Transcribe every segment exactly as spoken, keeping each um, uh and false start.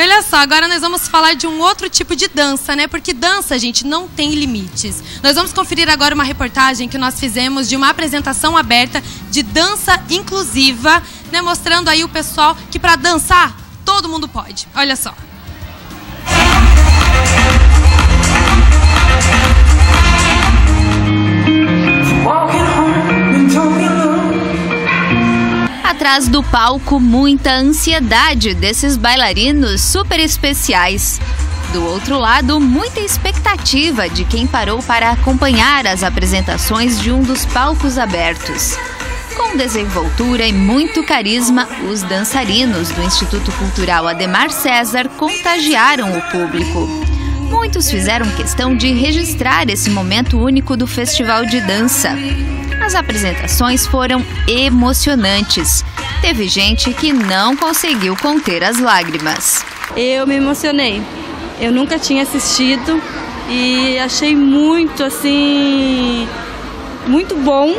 olha só, agora nós vamos falar de um outro tipo de dança, né? Porque dança, gente, não tem limites. Nós vamos conferir agora uma reportagem que nós fizemos de uma apresentação aberta de dança inclusiva, né? Mostrando aí o pessoal que para dançar, todo mundo pode. Olha só. Atrás do palco, muita ansiedade desses bailarinos super especiais. Do outro lado, muita expectativa de quem parou para acompanhar as apresentações de um dos palcos abertos. Com desenvoltura e muito carisma, os dançarinos do Instituto Cultural Adhemar Cesar contagiaram o público. Muitos fizeram questão de registrar esse momento único do Festival de Dança. As apresentações foram emocionantes. Teve gente que não conseguiu conter as lágrimas. Eu me emocionei. Eu nunca tinha assistido e achei muito, assim, muito bom.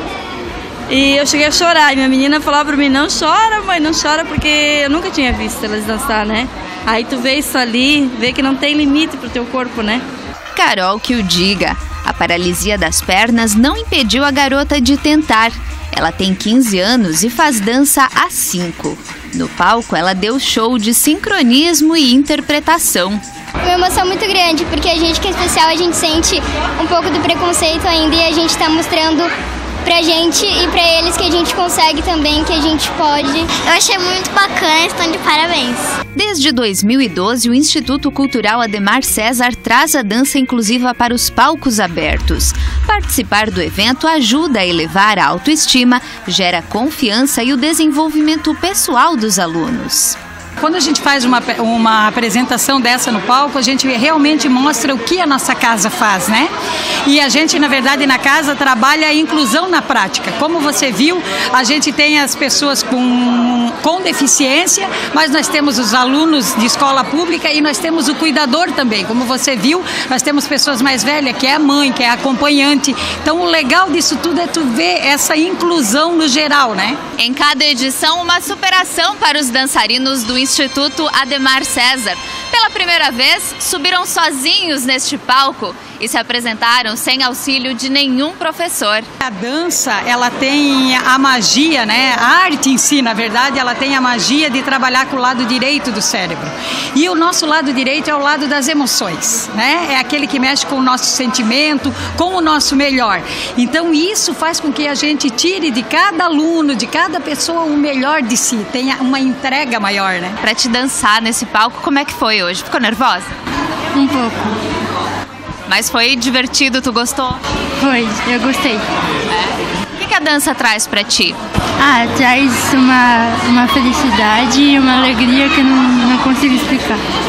E eu cheguei a chorar. E minha menina falava pra mim, não chora, mãe, não chora, porque eu nunca tinha visto elas dançar, né? Aí tu vê isso ali, vê que não tem limite pro teu corpo, né? Carol que o diga. A paralisia das pernas não impediu a garota de tentar. Ela tem quinze anos e faz dança há cinco. No palco, ela deu show de sincronismo e interpretação. Uma emoção muito grande, porque a gente que é especial, a gente sente um pouco do preconceito ainda e a gente está mostrando pra gente e pra eles que a gente consegue também, que a gente pode. Eu achei muito bacana, estão de parabéns. Desde dois mil e doze, o Instituto Cultural Adhemar Cesar traz a dança inclusiva para os palcos abertos. Participar do evento ajuda a elevar a autoestima, gera confiança e o desenvolvimento pessoal dos alunos. Quando a gente faz uma, uma apresentação dessa no palco, a gente realmente mostra o que a nossa casa faz, né? E a gente, na verdade, na casa trabalha a inclusão na prática. Como você viu, a gente tem as pessoas com, com deficiência, mas nós temos os alunos de escola pública e nós temos o cuidador também. Como você viu, nós temos pessoas mais velhas, que é a mãe, que é a acompanhante. Então, o legal disso tudo é tu ver essa inclusão no geral, né? Em cada edição, uma superação para os dançarinos do Instituto Adhemar Cesar. Pela primeira vez, subiram sozinhos neste palco e se apresentaram sem auxílio de nenhum professor. A dança, ela tem a magia, né? A arte em si, na verdade, ela tem a magia de trabalhar com o lado direito do cérebro. E o nosso lado direito é o lado das emoções, né? É aquele que mexe com o nosso sentimento, com o nosso melhor. Então, isso faz com que a gente tire de cada aluno, de cada pessoa, o melhor de si. Tenha uma entrega maior, né? Para te dançar nesse palco, como é que foi hoje? Ficou nervosa? Um pouco. Mas foi divertido, tu gostou? Foi, eu gostei. O que, que a dança traz pra ti? Ah, traz uma, uma felicidade e uma alegria que eu não, não consigo explicar.